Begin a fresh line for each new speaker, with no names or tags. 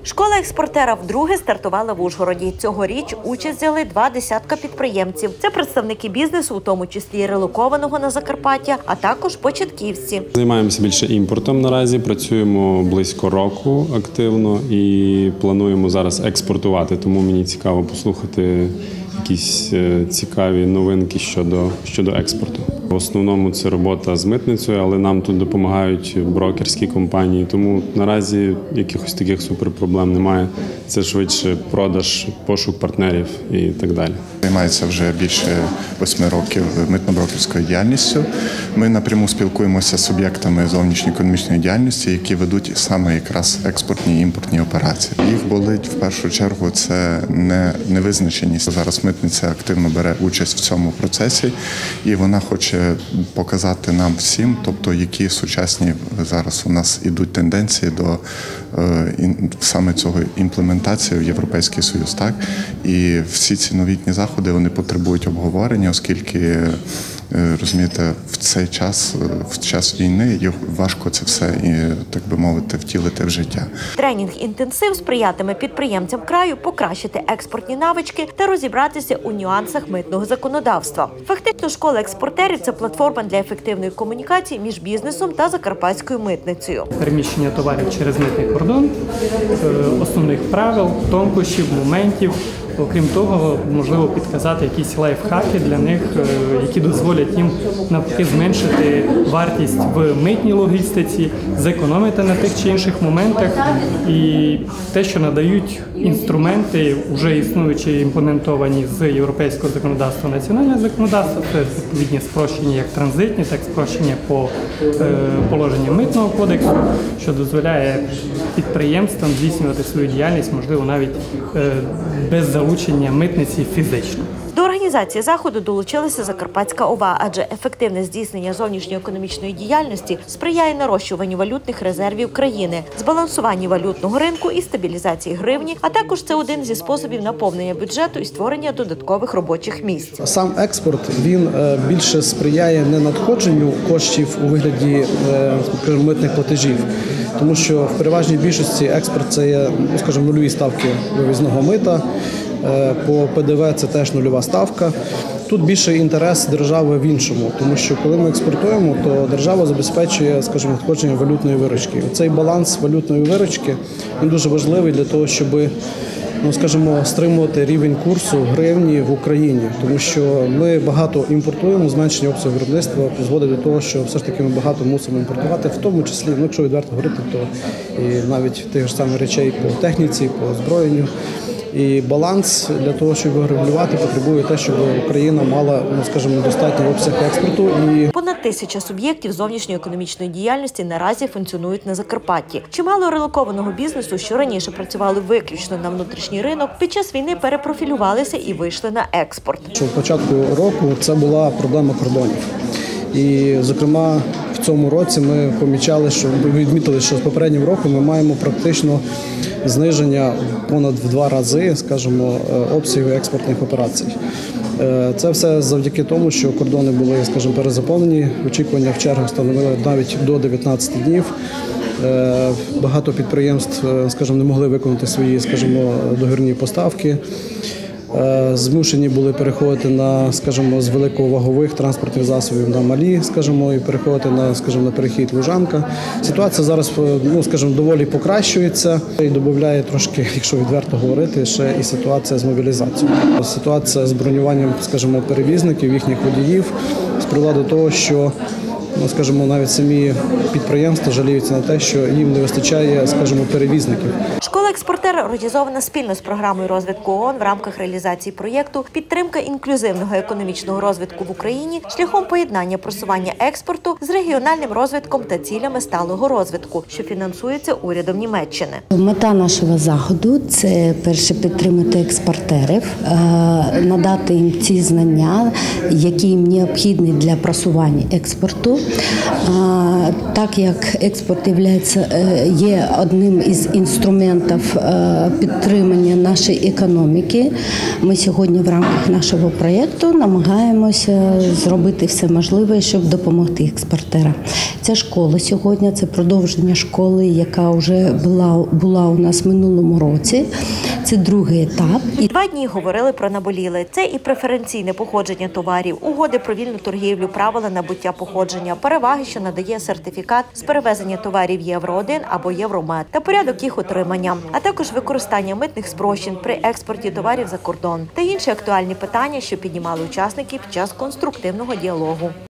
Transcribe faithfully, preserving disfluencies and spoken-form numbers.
Школа експортера вдруге стартувала в Ужгороді. Цьогоріч участь взяли два десятка підприємців. Це представники бізнесу, у тому числі і релокованого на Закарпаття, а також початківці.
Займаємося більше імпортом наразі, працюємо близько року активно і плануємо зараз експортувати. Тому мені цікаво послухати якісь цікаві новинки щодо, щодо експорту. В основному це робота з митницею, але нам тут допомагають брокерські компанії, тому наразі якихось таких суперпроблем немає. Це швидше продаж, пошук партнерів і так далі.
Займається вже більше восьми років митно-брокерською діяльністю. Ми напряму спілкуємося з суб'єктами зовнішньоекономічної діяльності, які ведуть саме якраз експортні і імпортні операції. Їх болить в першу чергу це не, невизначеність. Зараз митниця активно бере участь в цьому процесі і вона хоче показати нам всім, тобто які сучасні зараз у нас ідуть тенденції до е, саме цього імплементації в Європейський Союз. Так? І всі ці новітні заходи вони потребують обговорення, оскільки розумієте, в цей час, в час війни, важко це все, так би мовити, втілити в життя.
Тренінг-інтенсив сприятиме підприємцям краю покращити експортні навички та розібратися у нюансах митного законодавства. Фактично, школа експортерів – це платформа для ефективної комунікації між бізнесом та закарпатською митницею.
Переміщення товарів через митний кордон, основних правил, тонкощів, моментів. Окрім того, можливо підказати якісь лайфхаки для них, які дозволять їм навпаки зменшити вартість в митній логістиці, зекономити на тих чи інших моментах. І те, що надають інструменти, вже існуючі імплементовані з європейського законодавства, національне законодавство, це відповідні спрощення як транзитні, так і спрощення по положенням митного кодексу, що дозволяє підприємствам здійснювати свою діяльність, можливо, навіть без залучення митниці фізично.
До організації заходу долучилася Закарпатська ОВА, адже ефективне здійснення зовнішньоекономічної діяльності сприяє нарощуванню валютних резервів країни, збалансуванню валютного ринку і стабілізації гривні, а також це один зі способів наповнення бюджету і створення додаткових робочих місць.
Сам експорт, він більше сприяє не надходженню коштів у вигляді митних платежів, тому що в переважній більшості експорт – це є, скажімо, нульові ставки вивізного мита, по Пе Де Ве це теж нульова ставка. Тут більше інтерес держави в іншому, тому що коли ми експортуємо, то держава забезпечує, скажімо, надходження валютної виручки. Цей баланс валютної виручки він дуже важливий для того, щоб, ну, скажімо, стримувати рівень курсу гривні в Україні, тому що ми багато імпортуємо, зменшення обсягу виробництва призводить до того, що все ж таки ми багато мусимо імпортувати, в тому числі, ну, якщо відверто говорити, то і навіть тих ж самих речей по техніці, по озброєнню. І баланс для того, щоб його регулювати, потребує те, щоб Україна мала, ну, скажімо, достатній обсяг експорту. І
понад тисяча суб'єктів зовнішньої економічної діяльності наразі функціонують на Закарпатті. Чимало релокованого бізнесу, що раніше працювали виключно на внутрішній ринок, під час війни перепрофілювалися і вийшли на експорт.
Що в початку року це була проблема кордонів. І, зокрема, в цьому році ми помічали, що відмітили, що з попереднім роком ми маємо практично зниження понад в два рази, скажімо, обсягу експортних операцій. Це все завдяки тому, що кордони були, скажімо, перезаповнені, очікування в чергах становили навіть до дев'ятнадцяти днів. Багато підприємств, скажімо, не могли виконати свої, скажімо, договірні поставки. Змушені були переходити на, скажімо, з великовагових транспортних засобів на малі, скажімо, і переходити на, скажімо, на перехід Лужанка. Ситуація зараз, ну, скажімо, доволі покращується і додає трошки, якщо відверто говорити, ще і ситуація з мобілізацією. Ситуація з бронюванням, скажімо, перевізників, їхніх водіїв сприяла до того, що, ну, скажімо, навіть самі підприємства жаліються на те, що їм не вистачає, скажімо, перевізників.
Школа експортера організована спільно з програмою розвитку ООН в рамках реалізації проєкту «Підтримка інклюзивного економічного розвитку в Україні шляхом поєднання просування експорту з регіональним розвитком та цілями сталого розвитку», що фінансується урядом Німеччини.
Мета нашого заходу – це, перше, підтримати експортерів, надати їм ці знання, які їм необхідні для просування експорту, Так як експорт є одним із інструментів підтримання нашої економіки, ми сьогодні в рамках нашого проєкту намагаємося зробити все можливе, щоб допомогти експортерам. Ця школа сьогодні – це продовження школи, яка вже була, була у нас в минулому році. Це другий етап.
Два дні говорили про наболіле. Це і преференційне походження товарів, угоди про вільну торгівлю, правила набуття походження, переваги, що надає сертифікат з перевезення товарів Євро один або Євромет та порядок їх отримання, а також використання митних спрощень при експорті товарів за кордон та інші актуальні питання, що піднімали учасники під час конструктивного діалогу.